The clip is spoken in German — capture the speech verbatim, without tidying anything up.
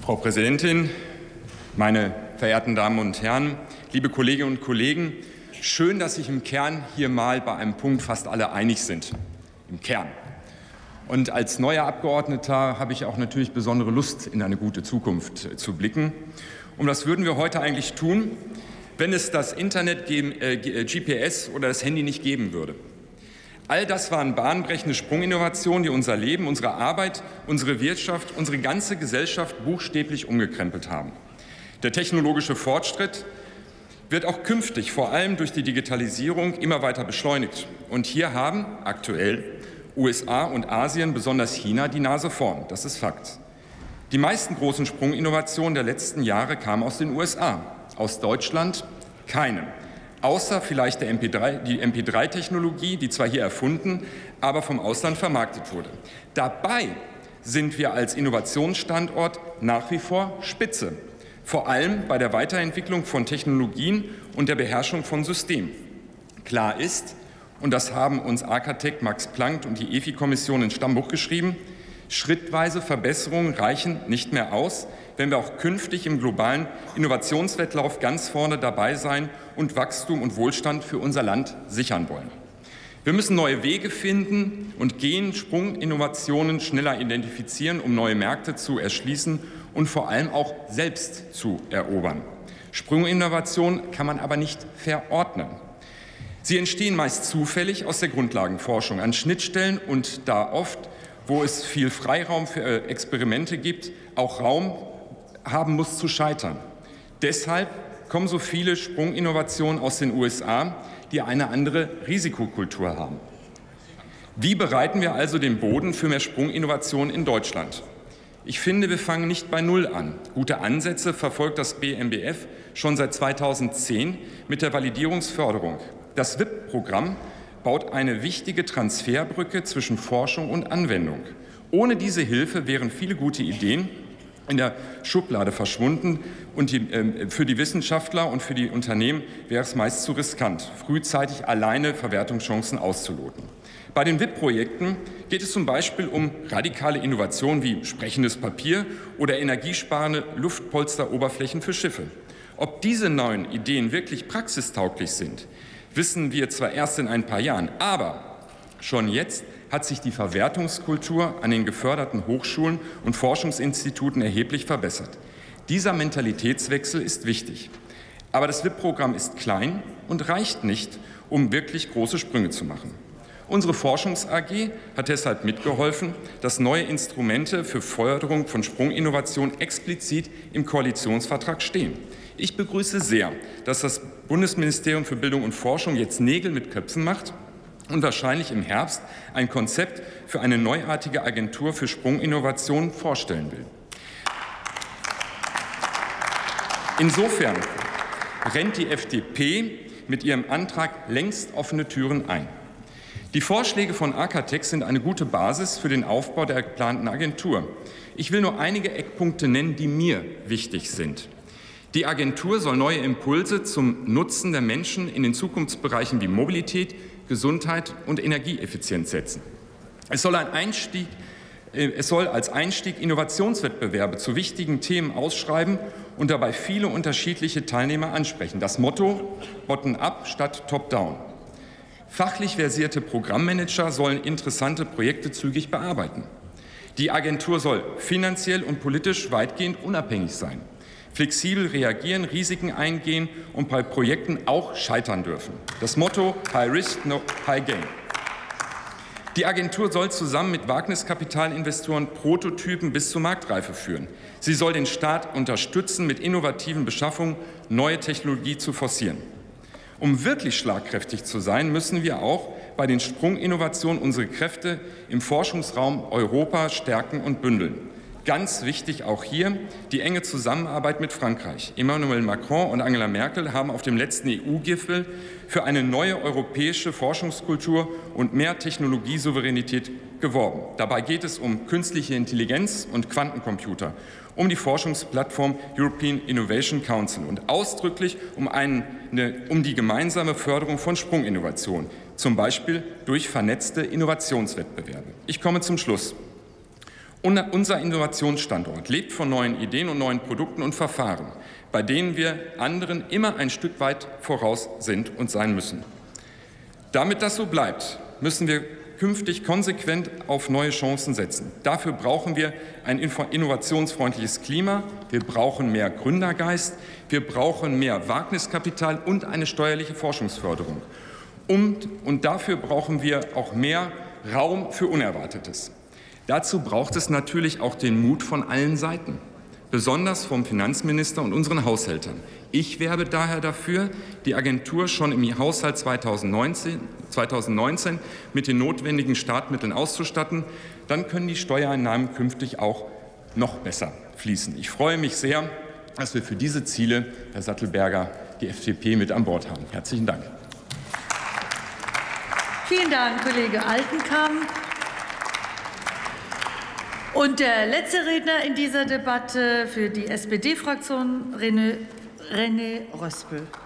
Frau Präsidentin, meine verehrten Damen und Herren, liebe Kolleginnen und Kollegen! Schön, dass sich im Kern hier mal bei einem Punkt fast alle einig sind. Im Kern. Und als neuer Abgeordneter habe ich auch natürlich besondere Lust, in eine gute Zukunft zu blicken. Und was würden wir heute eigentlich tun, wenn es das Internet, G P S oder das Handy nicht geben würde? All das waren bahnbrechende Sprunginnovationen, die unser Leben, unsere Arbeit, unsere Wirtschaft, unsere ganze Gesellschaft buchstäblich umgekrempelt haben. Der technologische Fortschritt wird auch künftig vor allem durch die Digitalisierung immer weiter beschleunigt. Und hier haben aktuell U S A und Asien, besonders China, die Nase vorn. Das ist Fakt. Die meisten großen Sprunginnovationen der letzten Jahre kamen aus den U S A. Aus Deutschland keine. Außer vielleicht der M P drei, die M P drei Technologie, die zwar hier erfunden, aber vom Ausland vermarktet wurde. Dabei sind wir als Innovationsstandort nach wie vor Spitze. Vor allem bei der Weiterentwicklung von Technologien und der Beherrschung von Systemen. Klar ist, und das haben uns Arcatec, Max Planck und die E F I-Kommission ins Stammbuch geschrieben, schrittweise Verbesserungen reichen nicht mehr aus, wenn wir auch künftig im globalen Innovationswettlauf ganz vorne dabei sein und Wachstum und Wohlstand für unser Land sichern wollen. Wir müssen neue Wege finden und gehen, Sprunginnovationen schneller identifizieren, um neue Märkte zu erschließen und vor allem auch selbst zu erobern. Sprunginnovation kann man aber nicht verordnen. Sie entstehen meist zufällig aus der Grundlagenforschung an Schnittstellen und da oft, wo es viel Freiraum für Experimente gibt, auch Raum haben muss zu scheitern. Deshalb kommen so viele Sprunginnovationen aus den U S A, die eine andere Risikokultur haben. Wie bereiten wir also den Boden für mehr Sprunginnovationen in Deutschland? Ich finde, wir fangen nicht bei Null an. Gute Ansätze verfolgt das B M B F schon seit zweitausendzehn mit der Validierungsförderung. Das W I P-Programm baut eine wichtige Transferbrücke zwischen Forschung und Anwendung. Ohne diese Hilfe wären viele gute Ideen in der Schublade verschwunden und die, äh, für die Wissenschaftler und für die Unternehmen wäre es meist zu riskant, frühzeitig alleine Verwertungschancen auszuloten. Bei den W I P-Projekten geht es zum Beispiel um radikale Innovationen wie sprechendes Papier oder energiesparende Luftpolsteroberflächen für Schiffe. Ob diese neuen Ideen wirklich praxistauglich sind, wissen wir zwar erst in ein paar Jahren, aber schon jetzt hat sich die Verwertungskultur an den geförderten Hochschulen und Forschungsinstituten erheblich verbessert. Dieser Mentalitätswechsel ist wichtig. Aber das W I P-Programm ist klein und reicht nicht, um wirklich große Sprünge zu machen. Unsere Forschungs-A G hat deshalb mitgeholfen, dass neue Instrumente für Förderung von Sprunginnovation explizit im Koalitionsvertrag stehen. Ich begrüße sehr, dass das Bundesministerium für Bildung und Forschung jetzt Nägel mit Köpfen macht und wahrscheinlich im Herbst ein Konzept für eine neuartige Agentur für Sprunginnovation vorstellen will. Insofern rennt die F D P mit ihrem Antrag längst offene Türen ein. Die Vorschläge von Arcatec sind eine gute Basis für den Aufbau der geplanten Agentur. Ich will nur einige Eckpunkte nennen, die mir wichtig sind. Die Agentur soll neue Impulse zum Nutzen der Menschen in den Zukunftsbereichen wie Mobilität, Gesundheit und Energieeffizienz setzen. Es soll, ein Einstieg, es soll als Einstieg Innovationswettbewerbe zu wichtigen Themen ausschreiben und dabei viele unterschiedliche Teilnehmer ansprechen. Das Motto Bottom-up statt Top-down. Fachlich versierte Programmmanager sollen interessante Projekte zügig bearbeiten. Die Agentur soll finanziell und politisch weitgehend unabhängig sein, flexibel reagieren, Risiken eingehen und bei Projekten auch scheitern dürfen. Das Motto High Risk, no High Gain. Die Agentur soll zusammen mit Wagniskapitalinvestoren Prototypen bis zur Marktreife führen. Sie soll den Staat unterstützen, mit innovativen Beschaffungen neue Technologie zu forcieren. Um wirklich schlagkräftig zu sein, müssen wir auch bei den Sprunginnovationen unsere Kräfte im Forschungsraum Europa stärken und bündeln. Ganz wichtig auch hier die enge Zusammenarbeit mit Frankreich. Emmanuel Macron und Angela Merkel haben auf dem letzten E U-Gipfel für eine neue europäische Forschungskultur und mehr Technologiesouveränität geworben. Dabei geht es um künstliche Intelligenz und Quantencomputer, um die Forschungsplattform European Innovation Council und ausdrücklich um, eine, um die gemeinsame Förderung von Sprunginnovationen, zum Beispiel durch vernetzte Innovationswettbewerbe. Ich komme zum Schluss. Unser Innovationsstandort lebt von neuen Ideen und neuen Produkten und Verfahren, bei denen wir anderen immer ein Stück weit voraus sind und sein müssen. Damit das so bleibt, müssen wir künftig konsequent auf neue Chancen setzen. Dafür brauchen wir ein innovationsfreundliches Klima, wir brauchen mehr Gründergeist, wir brauchen mehr Wagniskapital und eine steuerliche Forschungsförderung. Und, und dafür brauchen wir auch mehr Raum für Unerwartetes. Dazu braucht es natürlich auch den Mut von allen Seiten, besonders vom Finanzminister und unseren Haushältern. Ich werbe daher dafür, die Agentur schon im Haushalt zweitausendneunzehn, zweitausendneunzehn mit den notwendigen Startmitteln auszustatten. Dann können die Steuereinnahmen künftig auch noch besser fließen. Ich freue mich sehr, dass wir für diese Ziele, Herr Sattelberger, die F D P mit an Bord haben. Herzlichen Dank. Vielen Dank, Kollege Altenkamp. Und der letzte Redner in dieser Debatte für die S P D-Fraktion, René, René Röspel.